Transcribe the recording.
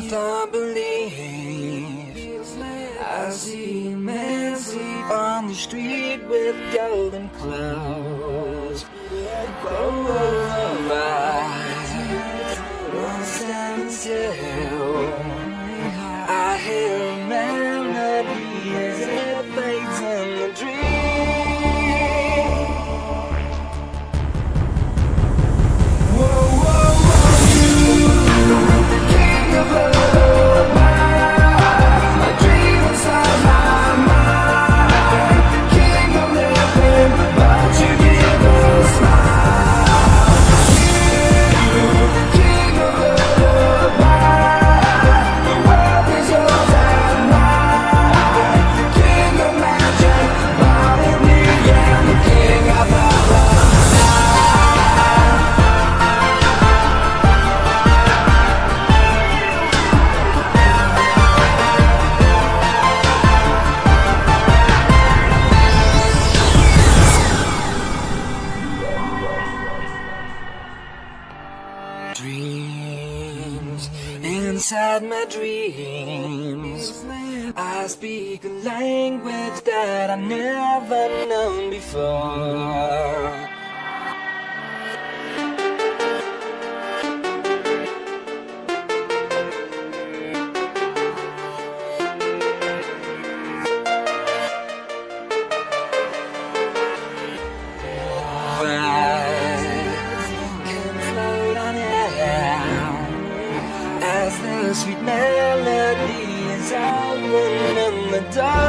with unbelief. I see a man sleep on the street with golden clothes. Oh, I won't stand still. I hear a melody as it fades in the dream. Whoa, whoa, whoa, you, king of love, my dream inside my mind. King of living, but you give a smile. You, king of love, the world is yours and mine. King of magic, but in the end, the king of dreams. Inside my dreams, I speak a language that I've never known before. As the sweet melody is out in the dark.